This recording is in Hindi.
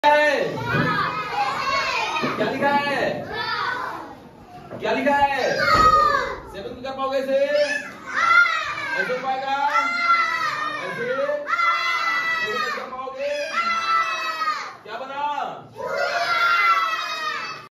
क्या लिखा है? क्या लिखा है? 7 कर पाओगे इसे? ऐसे हो पाएगा?